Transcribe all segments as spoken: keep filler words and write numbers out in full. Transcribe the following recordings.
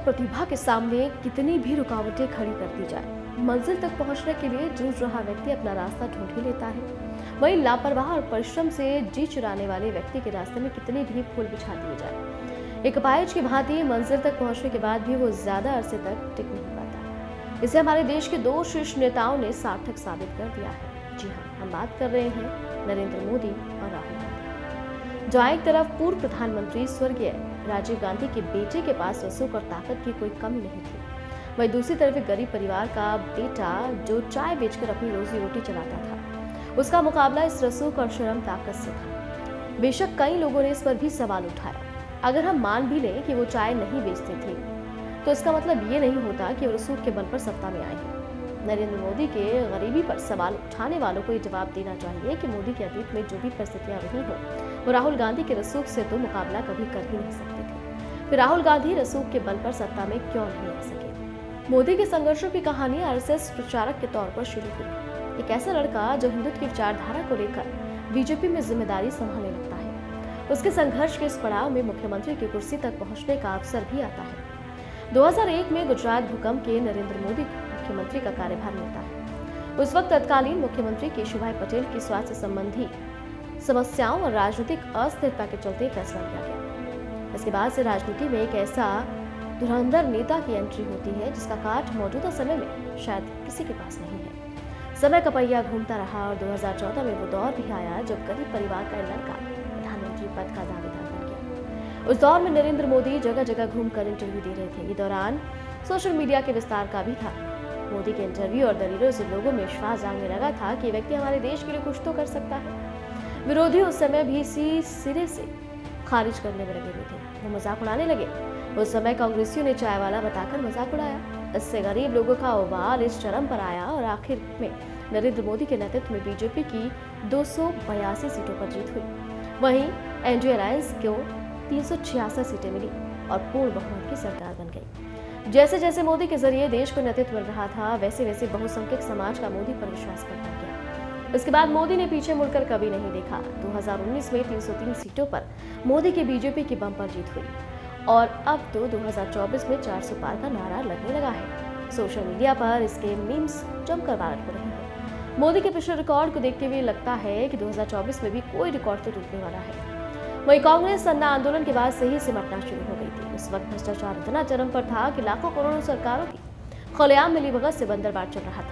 प्रतिभा के सामने कितनी भी रुकावटें खड़ी कर दी जाए, मंजिल तक पहुंचने के लिए जूझ रहा व्यक्ति अपना रास्ता ढूंढ ही लेता है। वहीं लापरवाह और परिश्रम से जी चुराने वाले व्यक्ति के रास्ते में कितने भी फूल बिछा दिए जाए, एक अपाहिज की भांति मंजिल तक पहुंचने के बाद भी वो ज्यादा अरसे तक टिक नहीं पाता। इसे हमारे देश के दो शीर्ष नेताओं ने सार्थक साबित कर दिया है। जी हाँ, हम बात कर रहे हैं नरेंद्र मोदी और राहुल गांधी। जहाँ एक तरफ पूर्व प्रधानमंत्री स्वर्गीय राजीव गांधी के बेटे के पास रसूख और ताकत की कोई कमी नहीं थी, वहीं दूसरी तरफ एक गरीब परिवार का बेटा जो चाय बेचकर अपनी रोजी रोटी चलाता था, उसका मुकाबला इस रसूख और शर्म ताकत से था। बेशक कई लोगों ने इस पर भी सवाल उठाया। अगर हम मान भी लें कि वो चाय नहीं बेचते थे, तो इसका मतलब ये नहीं होता कि वो रसूख के बल पर सत्ता में आए हैं। नरेंद्र मोदी के गरीबी पर सवाल उठाने वालों को ये जवाब देना चाहिए कि मोदी के अतीत में जो भी परिस्थितियां रही हो, वो राहुल गांधी के रसूख से तो मुकाबला कभी कर ही नहीं सकते थे। फिर राहुल गांधी रसूख के बल पर सत्ता में क्यों नहीं आ सके? मोदी के संघर्षों की कहानी आरएसएस प्रचारक के तौर पर शुरू हुई। एक ऐसा लड़का जो हिंदुत्व की विचारधारा को लेकर बीजेपी में जिम्मेदारी संभालने लगता है, उसके संघर्ष के इस पड़ाव में मुख्यमंत्री की कुर्सी तक पहुंचने का अवसर भी आता है। दो हज़ार एक में गुजरात भूकंप के नरेंद्र मोदी को मुख्यमंत्री का कार्यभार मिलता है। उस वक्त तत्कालीन मुख्यमंत्री केशुभाई पटेल की स्वास्थ्य संबंधी समस्याओं और राजनीतिक अस्थिरता के चलते फैसला लिया गया। इसके बाद से राजनीति में एक ऐसा धुरंधर नेता की एंट्री होती है जिसका काट मौजूदा समय में शायद किसी के पास नहीं है। समय का पहिया घूमता रहा और दो हज़ार चौदह में वो दौर भी आया जब गरीब परिवार का लड़का प्रधानमंत्री पद का दावेदार बन गया। उस दौर में नरेंद्र मोदी जगह जगह घूमकर इंटरव्यू दे रहे थे। ये दौरान सोशल मीडिया के विस्तार का भी था। मोदी के इंटरव्यू और दलीलों से लोगों में विश्वास जागने लगा था कि व्यक्ति हमारे देश के लिए कुछ तो कर सकता है। विरोधी उस समय भी इसी सिरे से खारिज करने में लगे हुए थे। वो मजाक उड़ाने लगे। उस समय कांग्रेसियों ने चाय वाला बताकर मजाक उड़ाया। इससे गरीब लोगों का उबाल इस चरम पर आया और आखिर में नरेंद्र मोदी के नेतृत्व में बीजेपी की दो सौ बयासी सीटों पर जीत हुई। वहीं एनडीए अलायंस को तीन सौ छियासठ सीटें मिली और पूर्ण बहुमत की सरकार बन गई। जैसे जैसे मोदी के जरिए देश को नेतृत्व मिल रहा था, वैसे वैसे बहुसंख्यक समाज का मोदी पर विश्वास बढ़ता गया। इसके बाद मोदी ने पीछे मुड़कर कभी नहीं देखा। दो हज़ार उन्नीस में तीन सौ तीन सीटों पर मोदी की बीजेपी की बम्पर जीत हुई और अब तो दो हज़ार चौबीस में चार सौ पार का नारा लगने लगा है। सोशल मीडिया पर इसके मीम्स जमकर वायरल हो रहे हैं। मोदी के पिछले रिकॉर्ड को देखते हुए लगता है कि दो हज़ार चौबीस में भी कोई रिकॉर्ड तो टूटने वाला है। वहीं कांग्रेस अन्ना आंदोलन के बाद से ही सिमटना शुरू हो गई थी। उस वक्त भ्रष्टाचार इतना चरम पर था कि लाखों करोड़ों सरकारों की खुलेआम मिलीभगत से बंदरबांट चल रहा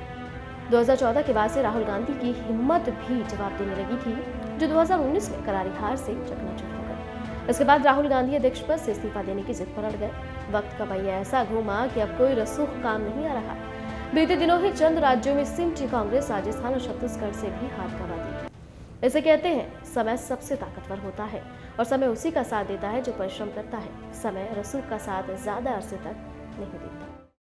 था। दो हज़ार चौदह के बाद से राहुल गांधी की हिम्मत भी जवाब देने लगी थी, जो दो हज़ार उन्नीस में करारी हार से चकनाचूर हो गए। इसके बाद राहुल गांधी अध्यक्ष पद से इस्तीफा देने की जिद पर अड़ गए। वक्त का पहिया ऐसा घूमा कि अब कोई रसूख काम नहीं आ रहा। बीते दिनों ही चंद राज्यों में सिमटी कांग्रेस राजस्थान और छत्तीसगढ़ से भी हाथ गंवा दी। इसे कहते हैं समय सबसे ताकतवर होता है और समय उसी का साथ देता है जो परिश्रम करता है। समय रसूख का साथ ज्यादा अरसे तक नहीं देता।